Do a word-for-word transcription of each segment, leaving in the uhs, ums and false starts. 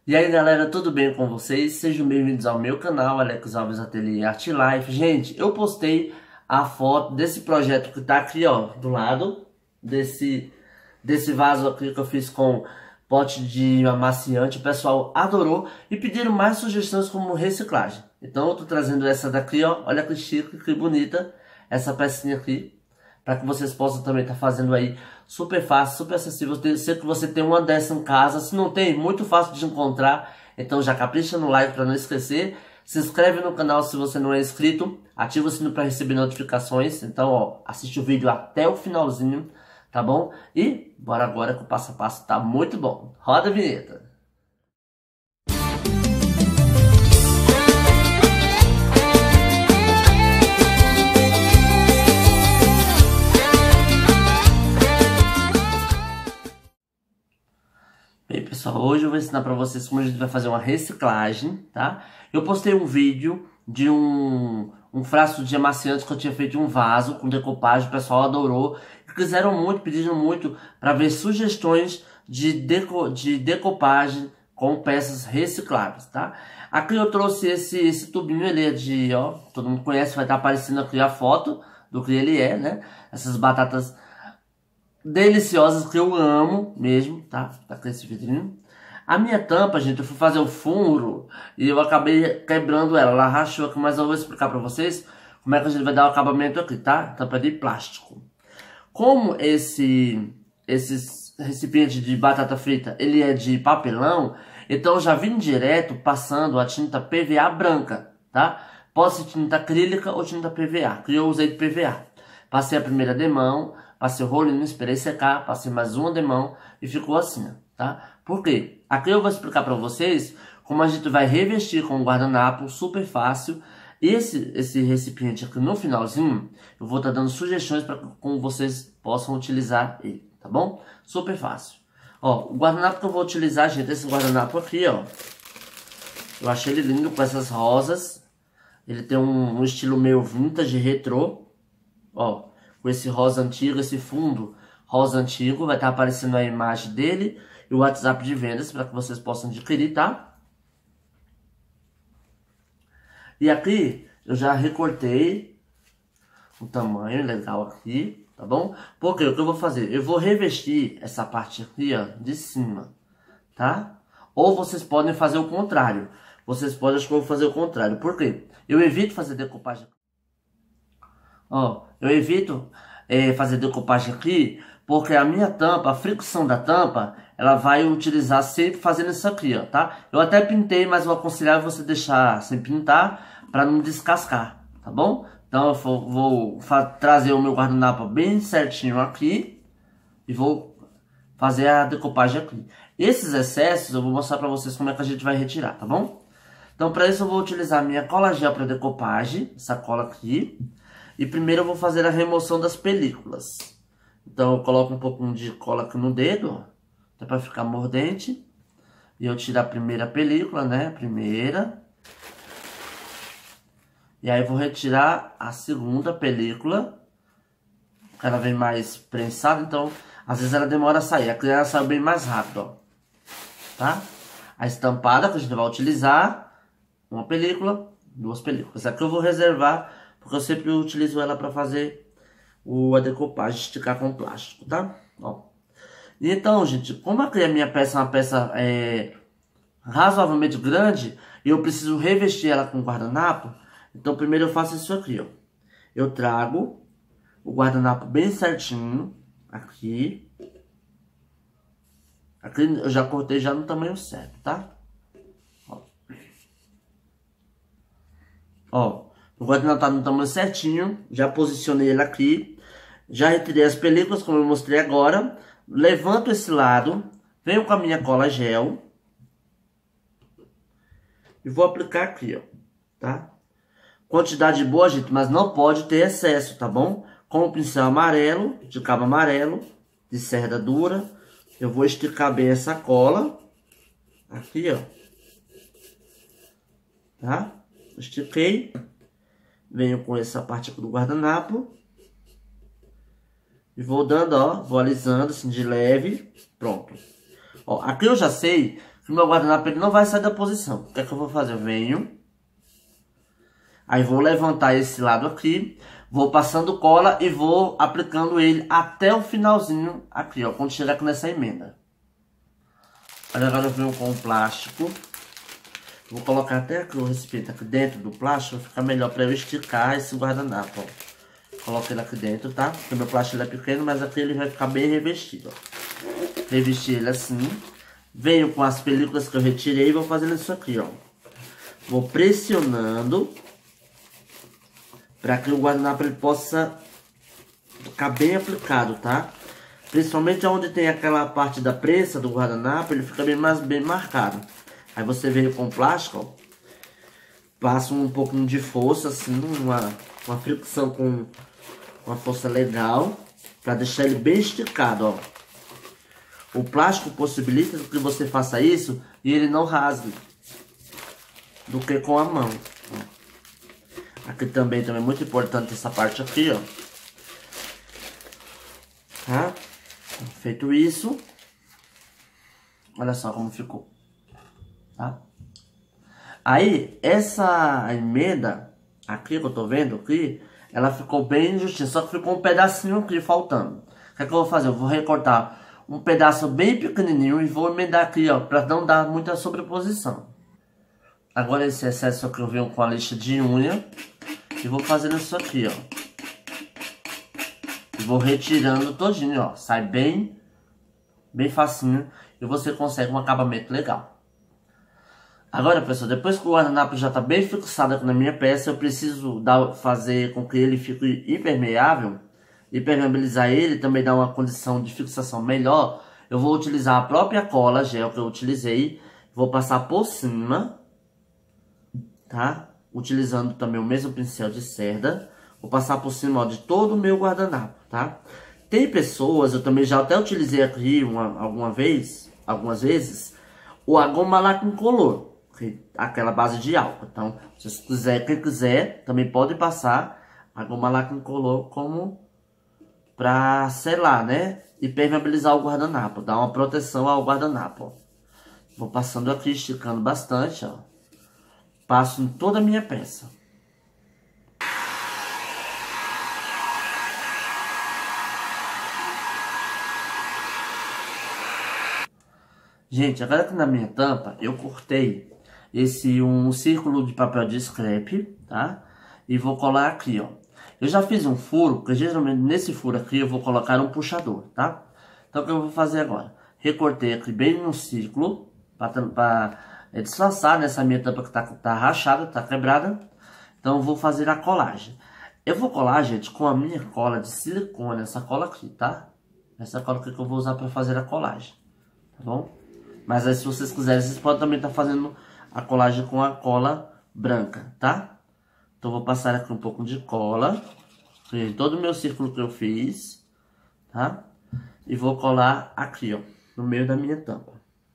E aí galera, tudo bem com vocês? Sejam bem-vindos ao meu canal, Alex Alves Ateliê Art Life. Gente, eu postei a foto desse projeto que tá aqui, ó, do lado desse, desse vaso aqui que eu fiz com pote de amaciante. O pessoal adorou e pediram mais sugestões como reciclagem. Então eu tô trazendo essa daqui, ó, olha que chique, que bonita, essa pecinha aqui, para que vocês possam também estar tá fazendo aí super fácil, super acessível. Sei que você tem uma dessa em casa, se não tem, muito fácil de encontrar. Então já capricha no like para não esquecer. Se inscreve no canal se você não é inscrito, ativa o sino para receber notificações. Então, ó, assiste o vídeo até o finalzinho, tá bom? E bora agora que o passo a passo tá muito bom. Roda a vinheta. Bem, pessoal, hoje eu vou ensinar para vocês como a gente vai fazer uma reciclagem, tá? Eu postei um vídeo de um, um frasco de amaciante que eu tinha feito em um vaso com decopagem, o pessoal adorou. E quiseram muito, pediram muito para ver sugestões de, deco, de decopagem com peças recicláveis, tá? Aqui eu trouxe esse, esse tubinho, ele é de, ó, todo mundo conhece, vai estar aparecendo aqui a foto do que ele é, né? Essas batatas deliciosas que eu amo mesmo, tá? Tá com esse vidrinho. A minha tampa, gente, eu fui fazer o furo e eu acabei quebrando ela. Ela rachou aqui, mas eu vou explicar pra vocês como é que a gente vai dar o acabamento aqui, tá? Tampa de plástico. Como esse, esse recipiente de batata frita, ele é de papelão, então eu já vim direto passando a tinta P V A branca, tá? Pode ser tinta acrílica ou tinta P V A, que eu usei de P V A. Passei a primeira demão, passei o rolinho, esperei secar, passei mais uma demão e ficou assim, tá? Por quê? Aqui eu vou explicar para vocês como a gente vai revestir com o guardanapo, super fácil. Esse, esse recipiente aqui no finalzinho, eu vou estar tá dando sugestões para como vocês possam utilizar ele, tá bom? Super fácil. Ó, o guardanapo que eu vou utilizar, gente, esse guardanapo aqui, ó. Eu achei ele lindo com essas rosas. Ele tem um, um estilo meio vintage, retrô. Ó, com esse rosa antigo, esse fundo rosa antigo, vai estar aparecendo a imagem dele e o WhatsApp de vendas para que vocês possam adquirir, tá? E aqui eu já recortei o tamanho legal aqui, tá bom? Porque o que eu vou fazer? Eu vou revestir essa parte aqui, ó, de cima, tá? Ou vocês podem fazer o contrário. Vocês podem, acho que eu vou fazer o contrário. Por quê? Eu evito fazer decopagem. Ó, eu evito é, fazer decopagem aqui, porque a minha tampa, a fricção da tampa, ela vai utilizar sempre fazendo isso aqui, ó, tá? Eu até pintei, mas eu aconselhava você deixar sem pintar, para não descascar, tá bom? Então eu vou, vou trazer o meu guardanapo bem certinho aqui, e vou fazer a decopagem aqui. Esses excessos eu vou mostrar para vocês como é que a gente vai retirar, tá bom? Então para isso eu vou utilizar a minha cola gel para decopagem, essa cola aqui. E primeiro eu vou fazer a remoção das películas. Então eu coloco um pouquinho de cola aqui no dedo, ó, até para ficar mordente. E eu tiro a primeira película, né? A primeira. E aí eu vou retirar a segunda película. Ela vem mais prensada, então às vezes ela demora a sair. Aqui ela sai bem mais rápido, ó. Tá? A estampada que a gente vai utilizar, uma película, duas películas. Aqui eu vou reservar, porque eu sempre utilizo ela para fazer o, a decopagem, esticar com plástico, tá? Ó. E então, gente, como aqui a minha peça é uma peça é, razoavelmente grande, e eu preciso revestir ela com guardanapo, então primeiro eu faço isso aqui, ó. Eu trago o guardanapo bem certinho, aqui. Aqui eu já cortei já no tamanho certo, tá? Ó. Ó. O guardanapo tá no tamanho certinho, já posicionei ele aqui, já retirei as películas, como eu mostrei agora. Levanto esse lado, venho com a minha cola gel e vou aplicar aqui, ó, tá? Quantidade boa, gente, mas não pode ter excesso, tá bom? Com o pincel amarelo, de cabo amarelo, de cerda dura, eu vou esticar bem essa cola, aqui, ó, tá? Estiquei. Venho com essa parte aqui do guardanapo. E vou dando, ó, vou alisando assim de leve. Pronto. Ó, aqui eu já sei O meu guardanapo ele não vai sair da posição. O que é que eu vou fazer? Eu venho. Aí vou levantar esse lado aqui. Vou passando cola e vou aplicando ele até o finalzinho aqui, ó. Quando chegar aqui nessa emenda. Agora eu venho com o plástico. Vou colocar até aqui o recipiente aqui dentro do plástico. Fica melhor para eu esticar esse guardanapo, ó. Coloco ele aqui dentro, tá? Porque o meu plástico ele é pequeno, mas aqui ele vai ficar bem revestido, ó. Revesti ele assim. Venho com as películas que eu retirei e vou fazendo isso aqui, ó. Vou pressionando para que o guardanapo ele possa ficar bem aplicado, tá? Principalmente onde tem aquela parte da prensa do guardanapo, ele fica bem mais bem marcado. Aí você vem com o plástico, ó, passa um pouquinho de força, assim, uma, uma fricção com uma força legal, para deixar ele bem esticado, ó. O plástico possibilita que você faça isso e ele não rasgue do que com a mão. Aqui também, também é muito importante essa parte aqui, ó. Tá? Feito isso, olha só como ficou. Tá? Aí, essa emenda aqui que eu tô vendo aqui, ela ficou bem justinha, só que ficou um pedacinho aqui faltando. O que é que eu vou fazer? Eu vou recortar um pedaço bem pequenininho e vou emendar aqui, ó, pra não dar muita sobreposição. Agora esse excesso aqui eu venho com a lixa de unha e vou fazendo isso aqui, ó. E vou retirando todinho, ó. Sai bem, bem facinho e você consegue um acabamento legal. Agora, pessoal, depois que o guardanapo já tá bem fixado aqui na minha peça, eu preciso dar, fazer com que ele fique impermeável. Impermeabilizar ele, também dar uma condição de fixação melhor. Eu vou utilizar a própria cola gel que eu utilizei. Vou passar por cima, tá? Utilizando também o mesmo pincel de cerda. Vou passar por cima, ó, de todo o meu guardanapo, tá? Tem pessoas, eu também já até utilizei aqui uma, alguma vez, algumas vezes, o a goma lacricolor, aquela base de álcool. Então, se você quiser, quem quiser, também pode passar a goma lacricolor como pra selar, né? E permeabilizar o guardanapo, dar uma proteção ao guardanapo, ó. Vou passando aqui, esticando bastante, ó. Passo em toda a minha peça. Gente, agora aqui na minha tampa, eu cortei esse um círculo de papel de scrap, tá? E vou colar aqui, ó. Eu já fiz um furo, porque geralmente nesse furo aqui eu vou colocar um puxador, tá? Então o que eu vou fazer agora? Recortei aqui bem no círculo, para é, disfarçar nessa minha tampa que tá, tá rachada, tá quebrada. Então eu vou fazer a colagem. Eu vou colar, gente, com a minha cola de silicone, essa cola aqui, tá? Essa cola aqui que eu vou usar para fazer a colagem, tá bom? Mas aí se vocês quiserem, vocês podem também estar fazendo a colagem com a cola branca, tá? Então vou passar aqui um pouco de cola em todo o meu círculo que eu fiz, tá? E vou colar aqui, ó, no meio da minha tampa.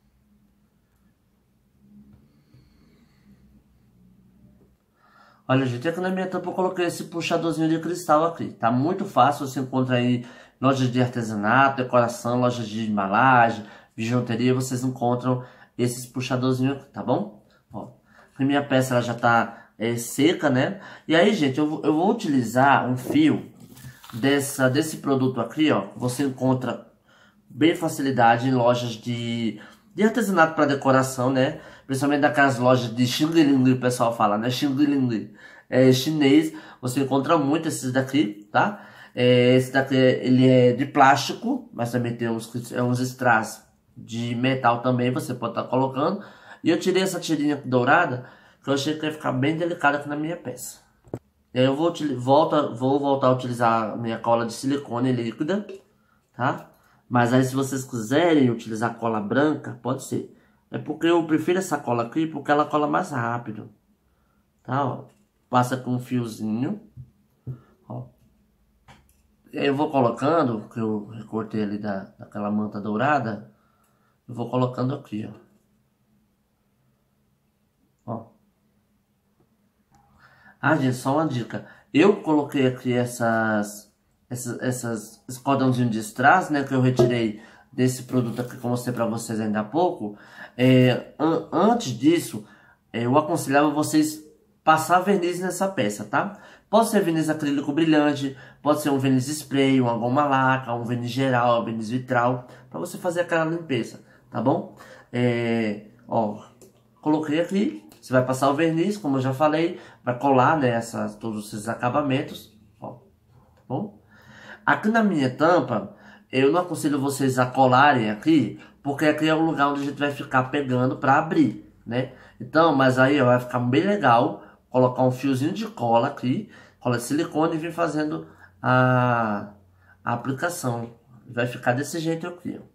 Olha, gente, aqui na minha tampa eu coloquei esse puxadorzinho de cristal aqui. Tá muito fácil, você encontra aí lojas de artesanato, decoração, lojas de embalagem, bijuteria, vocês encontram esses puxadorzinhos aqui, tá bom? Ó, a minha peça ela já tá é, seca, né? E aí, gente, eu, eu vou utilizar um fio dessa, desse produto aqui, ó. Você encontra bem facilidade em lojas de, de artesanato para decoração, né? Principalmente daquelas lojas de Xing Ling, o pessoal fala, né? Xing Ling é chinês, você encontra muito esses daqui, tá? É, esse daqui, ele é de plástico, mas também tem uns, uns strass de metal também, você pode estar colocando. E eu tirei essa tirinha dourada, que eu achei que ia ficar bem delicada aqui na minha peça. E aí eu vou, volta, vou voltar a utilizar a minha cola de silicone líquida, tá? Mas aí se vocês quiserem utilizar cola branca, pode ser. É porque eu prefiro essa cola aqui, porque ela cola mais rápido. Tá, ó. Passa com um fiozinho. Ó. E aí eu vou colocando, que eu recortei ali da, daquela manta dourada. Eu vou colocando aqui, ó. Ó. Ah, gente, só uma dica. Eu coloquei aqui essas... Essas, essas, esse cordãozinho de strass, né, que eu retirei desse produto aqui que eu mostrei para vocês ainda há pouco, é, an antes disso, é, eu aconselhava vocês passar verniz nessa peça, tá? Pode ser verniz acrílico brilhante, pode ser um verniz spray, uma goma laca, um verniz geral, um verniz vitral, para você fazer aquela limpeza, tá bom? É, ó, coloquei aqui, você vai passar o verniz, como eu já falei, vai colar, né, essas, todos esses acabamentos, ó, tá bom? Aqui na minha tampa, eu não aconselho vocês a colarem aqui, porque aqui é o lugar onde a gente vai ficar pegando para abrir, né? Então, mas aí ó, vai ficar bem legal colocar um fiozinho de cola aqui, cola de silicone e vir fazendo a, a aplicação. Vai ficar desse jeito aqui, ó.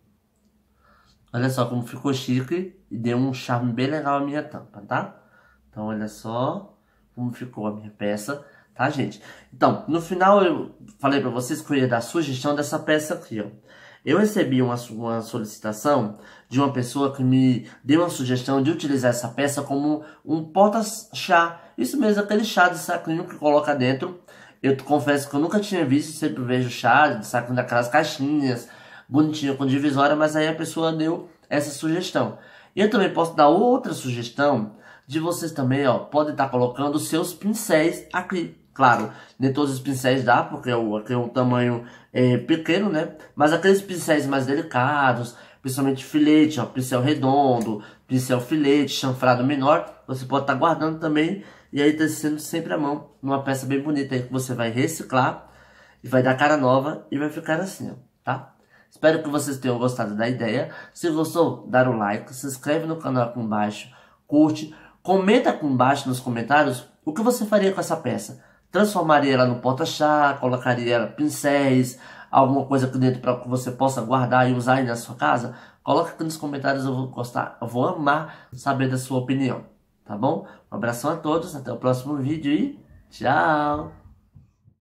Olha só como ficou chique e deu um charme bem legal a minha tampa, tá? Então, olha só como ficou a minha peça, tá, gente? Então, no final eu falei pra vocês que eu ia dar sugestão dessa peça aqui, ó. Eu recebi uma, uma solicitação de uma pessoa que me deu uma sugestão de utilizar essa peça como um porta-chá. Isso mesmo, aquele chá de saquinho que coloca dentro. Eu confesso que eu nunca tinha visto, sempre vejo chá de saquinho daquelas caixinhas, bonitinho com divisória, mas aí a pessoa deu essa sugestão. E eu também posso dar outra sugestão de vocês também, ó, podem estar colocando os seus pincéis aqui. Claro, nem todos os pincéis dá, porque aqui é um tamanho é, pequeno, né? Mas aqueles pincéis mais delicados, principalmente filete, ó, pincel redondo, pincel filete, chanfrado menor, você pode estar guardando também e aí tecendo sempre à mão, numa peça bem bonita aí que você vai reciclar e vai dar cara nova e vai ficar assim, ó, tá? Espero que vocês tenham gostado da ideia. Se gostou, dá um like, se inscreve no canal aqui embaixo, curte, comenta aqui embaixo nos comentários o que você faria com essa peça. Transformaria ela no porta-chá, colocaria ela pincéis, alguma coisa aqui dentro para que você possa guardar e usar aí na sua casa? Coloca aqui nos comentários, eu vou gostar, eu vou amar saber da sua opinião, tá bom? Um abração a todos, até o próximo vídeo e tchau!